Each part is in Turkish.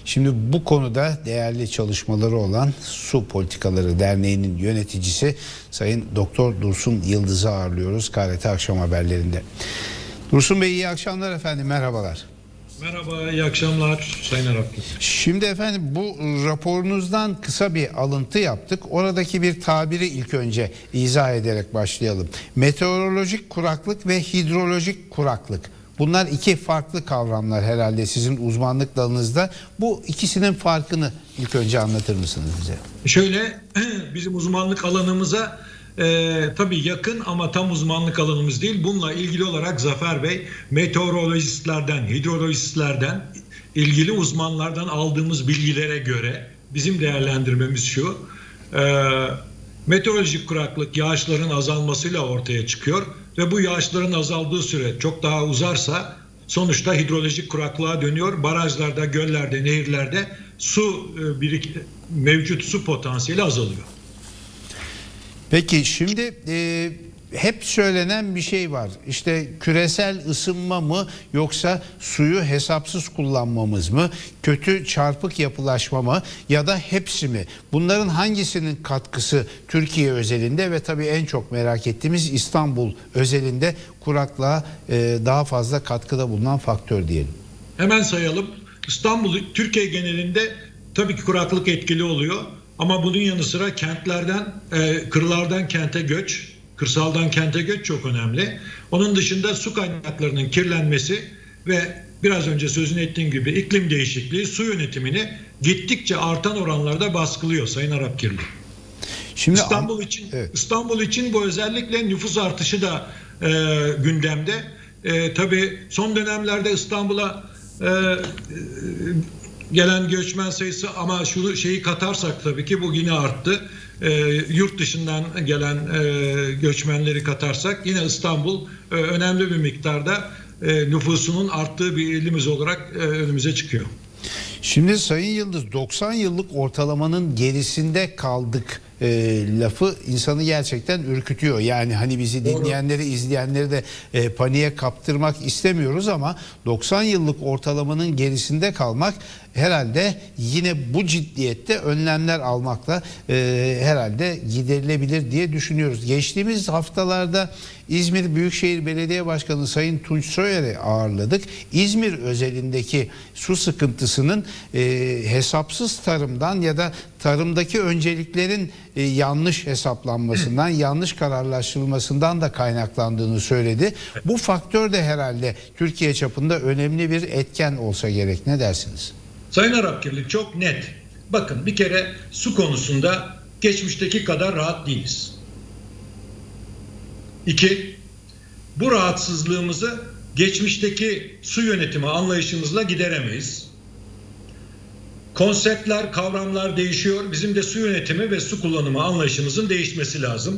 Şimdi bu konuda değerli çalışmaları olan Su Politikaları Derneği'nin yöneticisi Sayın Doktor Dursun Yıldız'ı ağırlıyoruz KRT Akşam Haberlerinde. Dursun Bey, iyi akşamlar efendim, merhabalar. Merhaba, iyi akşamlar Sayın Araplı. Şimdi efendim, bu raporunuzdan kısa bir alıntı yaptık. Oradaki bir tabiri ilk önce izah ederek başlayalım. Meteorolojik kuraklık ve hidrolojik kuraklık. Bunlar iki farklı kavramlar herhalde sizin uzmanlık dalınızda. Bu ikisinin farkını ilk önce anlatır mısınız bize? Şöyle, bizim uzmanlık alanımıza tabii yakın ama tam uzmanlık alanımız değil. Bununla ilgili olarak Zafer Bey, meteorolojistlerden, hidrolojistlerden, ilgili uzmanlardan aldığımız bilgilere göre bizim değerlendirmemiz şu. Meteorolojik kuraklık yağışların azalmasıyla ortaya çıkıyor ve bu yağışların azaldığı süre çok daha uzarsa sonuçta hidrolojik kuraklığa dönüyor. Barajlarda, göllerde, nehirlerde mevcut su potansiyeli azalıyor. Peki şimdi hep söylenen bir şey var. İşte küresel ısınma mı yoksa suyu hesapsız kullanmamız mı? Kötü çarpık yapılaşma mı ya da hepsi mi? Bunların hangisinin katkısı Türkiye özelinde ve tabii en çok merak ettiğimiz İstanbul özelinde kuraklığa daha fazla katkıda bulunan faktör diyelim. Hemen sayalım. İstanbul, Türkiye genelinde tabii ki kuraklık etkili oluyor. Ama bunun yanı sıra kentlerden, kırlardan kente göç, kırsaldan kente göç çok önemli. Onun dışında su kaynaklarının kirlenmesi ve biraz önce sözünü ettiğim gibi iklim değişikliği su yönetimini gittikçe artan oranlarda baskılıyor Sayın Arapkirli. Şimdi İstanbul için bu özellikle nüfus artışı da gündemde. Tabii son dönemlerde İstanbul'a gelen göçmen sayısı, ama şu şeyi katarsak tabii ki bu yine arttı. Yurt dışından gelen göçmenleri katarsak yine İstanbul önemli bir miktarda nüfusunun arttığı bir ilimiz olarak önümüze çıkıyor. Şimdi Sayın Yıldız, 90 yıllık ortalamanın gerisinde kaldık lafı insanı gerçekten ürkütüyor. Yani hani bizi dinleyenleri, izleyenleri de paniğe kaptırmak istemiyoruz ama 90 yıllık ortalamanın gerisinde kalmak herhalde yine bu ciddiyette önlemler almakla herhalde giderilebilir diye düşünüyoruz. Geçtiğimiz haftalarda İzmir Büyükşehir Belediye Başkanı Sayın Tunç Soyer'i ağırladık. İzmir özelindeki su sıkıntısının hesapsız tarımdan ya da tarımdaki önceliklerin yanlış hesaplanmasından, yanlış kararlaştırılmasından da kaynaklandığını söyledi. Bu faktör de herhalde Türkiye çapında önemli bir etken olsa gerek. Ne dersiniz? Sayın Arapkirli, çok net. Bakın, bir kere su konusunda geçmişteki kadar rahat değiliz. 2, bu rahatsızlığımızı geçmişteki su yönetimi anlayışımızla gideremeyiz. Konseptler, kavramlar değişiyor. Bizim de su yönetimi ve su kullanımı anlayışımızın değişmesi lazım.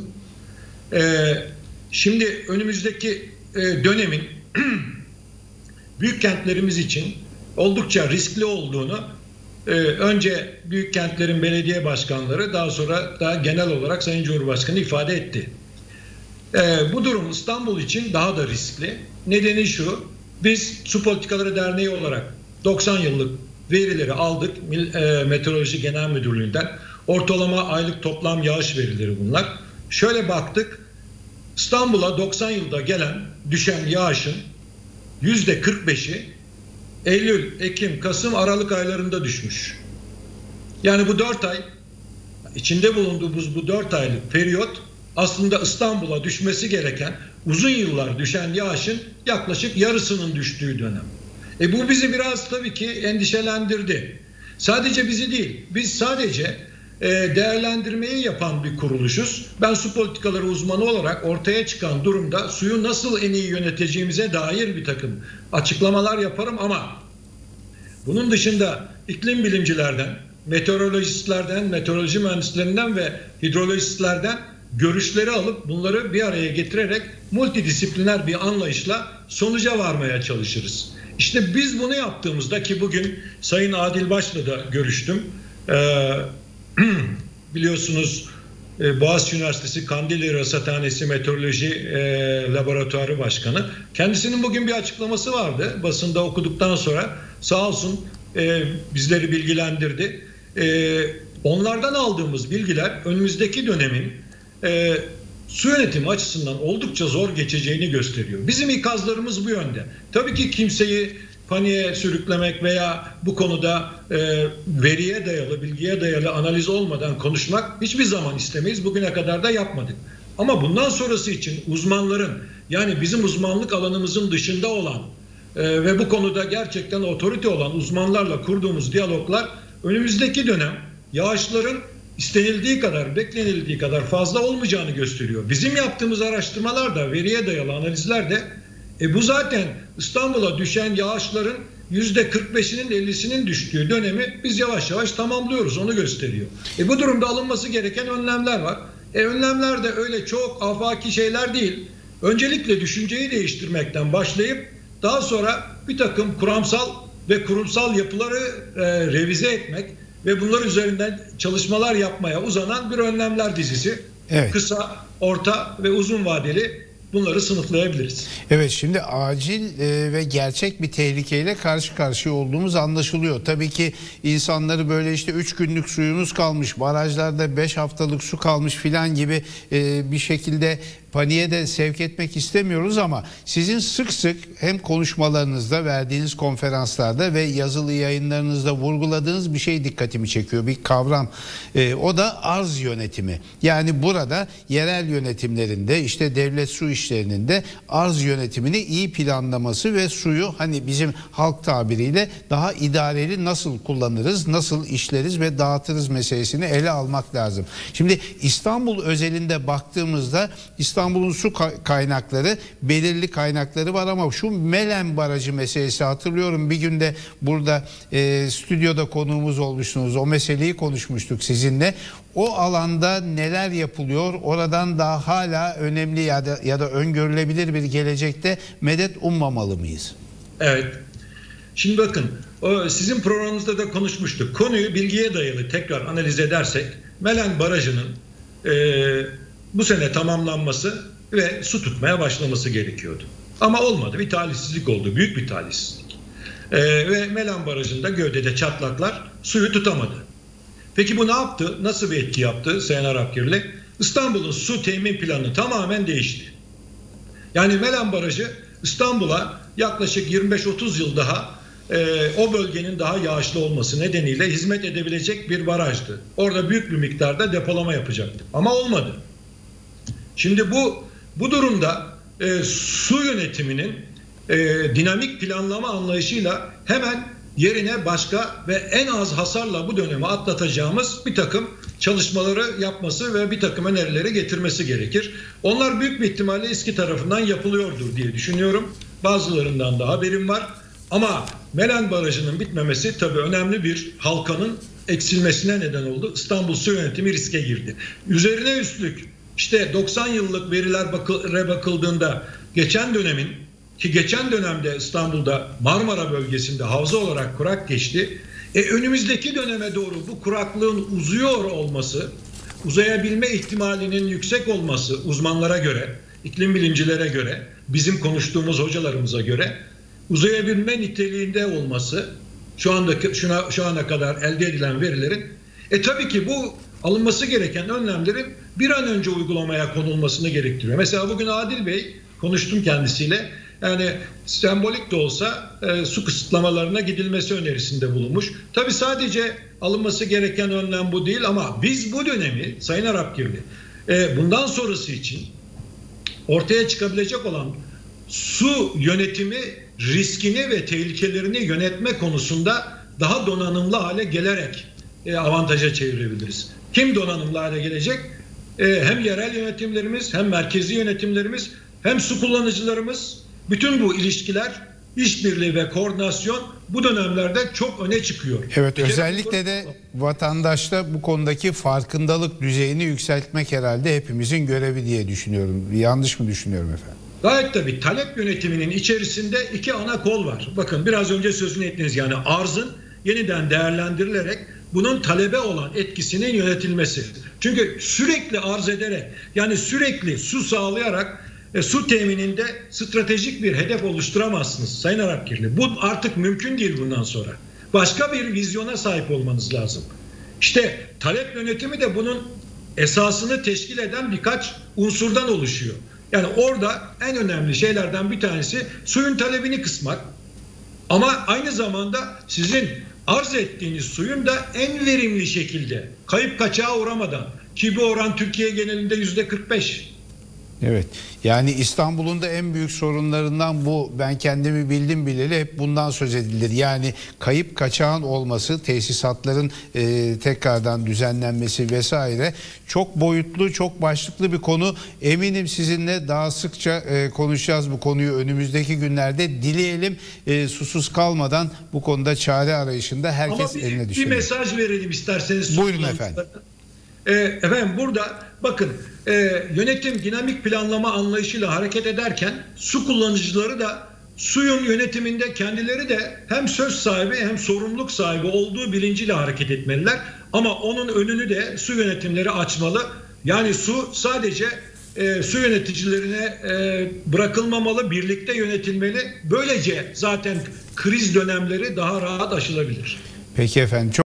Şimdi önümüzdeki dönemin büyük kentlerimiz için oldukça riskli olduğunu önce büyük kentlerin belediye başkanları, daha sonra da genel olarak Sayın Cumhurbaşkanı ifade etti. Bu durum İstanbul için daha da riskli. Nedeni şu: biz Su Politikaları Derneği olarak 90 yıllık verileri aldık Meteoroloji Genel Müdürlüğü'nden. Ortalama aylık toplam yağış verileri bunlar. Şöyle baktık, İstanbul'a 90 yılda gelen düşen yağışın %45'i Eylül, Ekim, Kasım, Aralık aylarında düşmüş. Yani bu 4 ay, içinde bulunduğumuz bu 4 aylık periyot aslında İstanbul'a düşmesi gereken, uzun yıllar düşen yağışın yaklaşık yarısının düştüğü dönem. Bu bizi biraz tabii ki endişelendirdi. Sadece bizi değil, biz sadece değerlendirmeyi yapan bir kuruluşuz. Ben su politikaları uzmanı olarak ortaya çıkan durumda suyu nasıl en iyi yöneteceğimize dair bir takım açıklamalar yaparım ama bunun dışında iklim bilimcilerden, meteorolojistlerden, meteoroloji mühendislerinden ve hidrolojistlerden görüşleri alıp bunları bir araya getirerek multidisipliner bir anlayışla sonuca varmaya çalışırız. İşte biz bunu yaptığımızda, ki bugün Sayın Adil Baş'la da görüştüm. Biliyorsunuz Boğaziçi Üniversitesi Kandilli Rasathanesi Meteoroloji Laboratuvarı Başkanı. Kendisinin bugün bir açıklaması vardı. Basında okuduktan sonra sağ olsun bizleri bilgilendirdi. Onlardan aldığımız bilgiler önümüzdeki dönemin su yönetimi açısından oldukça zor geçeceğini gösteriyor. Bizim ikazlarımız bu yönde. Tabii ki kimseyi paniğe sürüklemek veya bu konuda veriye dayalı, bilgiye dayalı analiz olmadan konuşmak hiçbir zaman istemeyiz. Bugüne kadar da yapmadık. Ama bundan sonrası için uzmanların, yani bizim uzmanlık alanımızın dışında olan ve bu konuda gerçekten otorite olan uzmanlarla kurduğumuz diyaloglar önümüzdeki dönem yağışların istenildiği kadar, beklenildiği kadar fazla olmayacağını gösteriyor. Bizim yaptığımız araştırmalar da, veriye dayalı analizler de bu zaten İstanbul'a düşen yağışların %45'inin 50'sinin düştüğü dönemi biz yavaş yavaş tamamlıyoruz, onu gösteriyor. Bu durumda alınması gereken önlemler var. Önlemler de öyle çok afaki şeyler değil. Öncelikle düşünceyi değiştirmekten başlayıp daha sonra bir takım kuramsal ve kurumsal yapıları revize etmek ve bunlar üzerinden çalışmalar yapmaya uzanan bir önlemler dizisi. Evet. Kısa, orta ve uzun vadeli bunları sınıflayabiliriz. Evet, şimdi acil ve gerçek bir tehlikeyle karşı karşıya olduğumuz anlaşılıyor. Tabii ki insanları böyle işte 3 günlük suyumuz kalmış, barajlarda 5 haftalık su kalmış filan gibi bir şekilde paniğe de sevk etmek istemiyoruz ama sizin sık sık hem konuşmalarınızda, verdiğiniz konferanslarda ve yazılı yayınlarınızda vurguladığınız bir şey dikkatimi çekiyor. Bir kavram. O da arz yönetimi. Yani burada yerel yönetimlerinde, işte devlet su işlerinin de arz yönetimini iyi planlaması ve suyu hani bizim halk tabiriyle daha idareli nasıl kullanırız, nasıl işleriz ve dağıtırız meselesini ele almak lazım. Şimdi İstanbul özelinde baktığımızda İstanbul'un su kaynakları, belirli kaynakları var ama şu Melen Barajı meselesi, hatırlıyorum bir günde burada stüdyoda konuğumuz olmuşsunuz, o meseleyi konuşmuştuk sizinle. O alanda neler yapılıyor, oradan daha hala önemli ya da öngörülebilir bir gelecekte medet ummamalı mıyız? Evet. Şimdi bakın, sizin programınızda da konuşmuştuk. Konuyu bilgiye dayalı tekrar analiz edersek Melen Barajı'nın bu sene tamamlanması ve su tutmaya başlaması gerekiyordu. Ama olmadı. Bir talihsizlik oldu. Büyük bir talihsizlik. Ve Melen Barajı'nda gövdede çatlaklar suyu tutamadı. Peki bu ne yaptı? Nasıl bir etki yaptı Sayın Arapgirli? İstanbul'un su temin planı tamamen değişti. Yani Melen Barajı İstanbul'a yaklaşık 25-30 yıl daha o bölgenin daha yağışlı olması nedeniyle hizmet edebilecek bir barajdı. Orada büyük bir miktarda depolama yapacaktı. Ama olmadı. Şimdi bu durumda su yönetiminin dinamik planlama anlayışıyla hemen yerine başka ve en az hasarla bu dönemi atlatacağımız bir takım çalışmaları yapması ve bir takım önerileri getirmesi gerekir. Onlar büyük bir ihtimalle İSKİ tarafından yapılıyordur diye düşünüyorum. Bazılarından da haberim var. Ama Melen Barajı'nın bitmemesi tabii önemli bir halkanın eksilmesine neden oldu. İstanbul su yönetimi riske girdi. Üzerine üstlük işte 90 yıllık verilere bakıldığında geçen dönemde İstanbul'da Marmara bölgesinde havza olarak kurak geçti. Önümüzdeki döneme doğru bu kuraklığın uzuyor olması, uzayabilme ihtimalinin yüksek olması uzmanlara göre, iklim bilimcilere göre, bizim konuştuğumuz hocalarımıza göre uzayabilme niteliğinde olması şu ana kadar elde edilen verilerin tabii ki bu alınması gereken önlemlerin bir an önce uygulamaya konulmasını gerektiriyor. Mesela bugün Adil Bey, konuştum kendisiyle, yani sembolik de olsa su kısıtlamalarına gidilmesi önerisinde bulunmuş. Tabii sadece alınması gereken önlem bu değil ama biz bu dönemi Sayın Arapgirli bundan sonrası için ortaya çıkabilecek olan su yönetimi riskini ve tehlikelerini yönetme konusunda daha donanımlı hale gelerek avantaja çevirebiliriz. Kim donanımlı hale gelecek? Hem yerel yönetimlerimiz, hem merkezi yönetimlerimiz, hem su kullanıcılarımız. Bütün bu ilişkiler, işbirliği ve koordinasyon bu dönemlerde çok öne çıkıyor. Evet, özellikle de vatandaşta bu konudaki farkındalık düzeyini yükseltmek herhalde hepimizin görevi diye düşünüyorum. Yanlış mı düşünüyorum efendim? Gayet tabii. Talep yönetiminin içerisinde iki ana kol var. Bakın biraz önce sözünü ettiniz, yani arzın yeniden değerlendirilerek bunun talebe olan etkisinin yönetilmesi. Çünkü sürekli arz ederek, yani sürekli su sağlayarak su temininde stratejik bir hedef oluşturamazsınız Sayın Arapgirli. Bu artık mümkün değil bundan sonra. Başka bir vizyona sahip olmanız lazım. İşte talep yönetimi de bunun esasını teşkil eden birkaç unsurdan oluşuyor. Yani orada en önemli şeylerden bir tanesi suyun talebini kısmak. Ama aynı zamanda sizin arz ettiğiniz suyun da en verimli şekilde kayıp kaçağa uğramadan, ki bu oran Türkiye genelinde %45. Evet. Yani İstanbul'un da en büyük sorunlarından bu. Ben kendimi bildim bileli hep bundan söz edilir. Yani kayıp kaçağın olması, tesisatların tekrardan düzenlenmesi vesaire çok boyutlu, çok başlıklı bir konu. Eminim sizinle daha sıkça konuşacağız bu konuyu önümüzdeki günlerde. Dileyelim susuz kalmadan bu konuda çare arayışında herkes eline düşüyor. Bir mesaj verelim isterseniz. Buyurun efendim. Efendim burada bakın, yönetim dinamik planlama anlayışıyla hareket ederken su kullanıcıları da suyun yönetiminde kendileri de hem söz sahibi hem sorumluluk sahibi olduğu bilinciyle hareket etmeliler. Ama onun önünü de su yönetimleri açmalı. Yani su sadece su yöneticilerine bırakılmamalı, birlikte yönetilmeli. Böylece zaten kriz dönemleri daha rahat aşılabilir. Peki efendim.